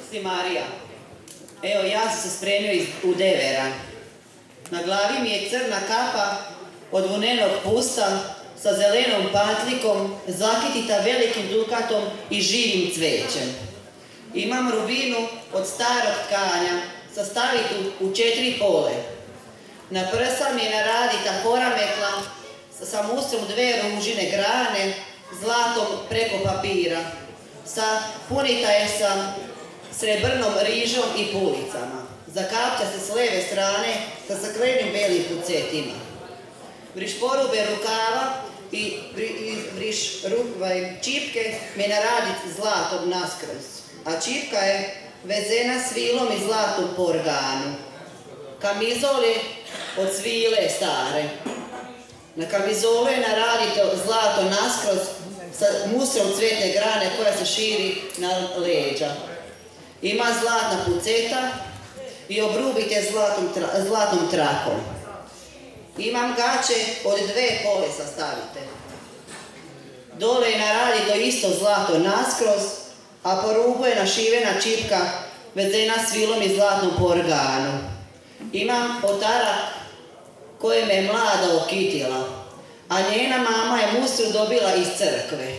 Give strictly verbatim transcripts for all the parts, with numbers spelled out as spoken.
Marija. Evo, ja sam se spremio iz udevera. Na glavi mi je crna kapa od vunenog pusta sa zelenom pantlikom, zakitita velikim dukatom i živim cvećem. Imam rubinu od starog tkanja, sastavitu u četiri pole. Na prsa mi je naradita porametla sa mustrom dve ružine grane, zlatom preko papira. Sa, punita je sa srebrnom rižom i pulicama. Zakapća se s leve strane sa saklenim belim pucetima. Vriš porube rukava i vriš čipke me naradit zlatom naskroz. A čipka je vezena svilom i zlatom po organu. Kamizol je od svile stare. Na kamizolu je naradito zlato naskroz sa mustrom cvetne grane koja se širi na leđa. Ima zlatna puceta i obrubite zlatnom trakom. Imam gaće od dve pole sastavite. Dole je naradito isto zlato naskroz, a po rubu je našivena čipka vezena svilom i zlatnom po organu. Imam otarak koje me je mlada okitila, a njena mama je mustru dobila iz crkve.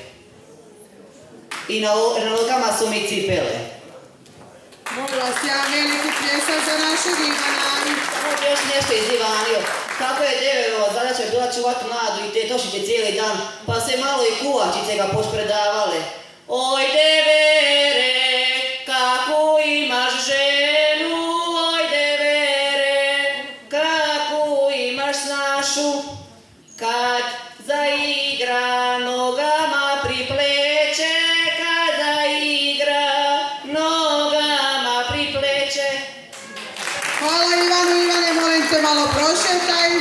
I na nogama su mi cipele. Molim vas, ja veliki pljesak za našeg Ivana. Možda još nešto iz Ivanio. Kako je Deverova zadaća bila čuvat mladu i te tošiće cijeli dan, pa se malo i kuvačice ga pošpredavale. Oj Devere, kakvu imaš ženu, oj Devere, kakvu imaš našu, kad zaigra nogama pripleće, kad zaigra nogama pripleće. Hvala Ivanu. Ivane, molim te malo prošetaj.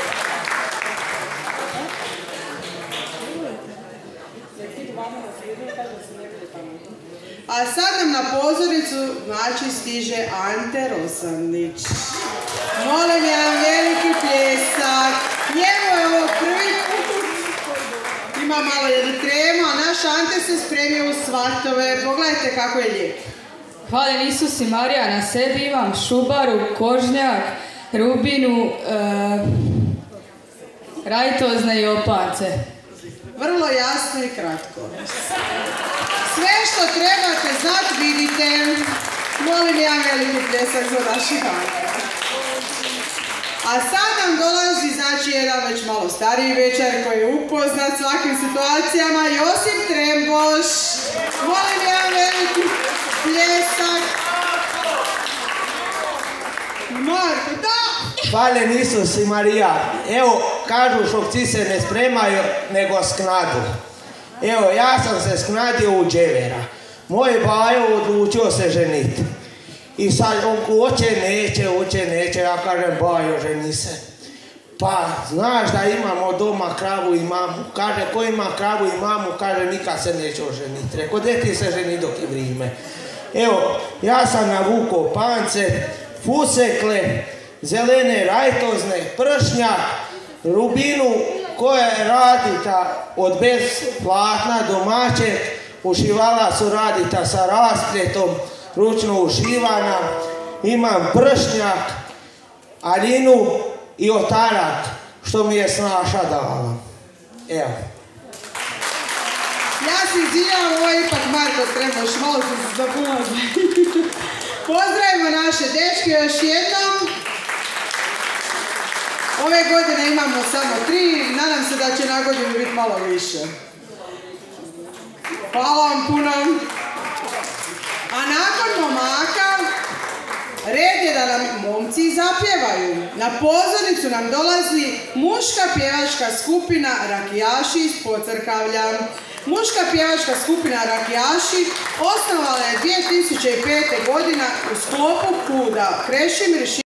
A sad nam na pozornicu znači stiže Ante Rosandić. Molim ja veliki pljesak. Njemu je ovo prvi put. Ima malo jednu tremu, a naš Ante se spremio u svatove. Pogledajte kako je lijep. Hvaljen Isus i Marija, na sebi imam šubaru, kožnjak, rubinu, e, rajtozne i opance. Vrlo jasno i kratko. Sve što trebate znati vidite. Molim ja veliki pljesak za naši Ante. A sad nam dolazi, znači, jedan već malo stariji večer koji je upoznat svakim situacijama, Josip Tremboš. Molim ja veliki pljesak. Marko, da! Hvaljen Isus i Marija. Evo, kažu šokci se ne spremaju, nego sknadu. Evo, ja sam se sknadio u Đevera. Moj bajo odlučio se ženiti. I sad on hoće, neće, hoće, neće, ja kažem, bajo, ženi se. Pa, znaš da imamo doma kravu i mamu. Kaže, ko ima kravu i mamu, kaže, nikad se neće oženiti. Reko, gdje ti se ženi dok je vrijeme? Evo, ja sam navukao pance, fusekle, zelene rajtozne, pršnjak, rubinu koja je radita od besplatna domaće, ušivala su radita sa raspljetom, ručno ušivana, imam pršnjak, aljinu i otarak, što mi je snaša dala. Evo. Ja se izvinjavam, ovo je ipak Marko Tremboš, malo sam se zabunila. Pozdravimo naše dečke još jednom. Ove godine imamo samo tri, nadam se da će na godinu biti malo više. Hvala vam puno. A nakon momaka, red je da nam momci zapjevaju. Na pozornicu nam dolazi muška pjevačka skupina Rakijaši iz Pocrkavlja. Muška pjevačka skupina Rakijaši osnovala je dvije tisuće pete. godina u sklopu KUD-a Krešimir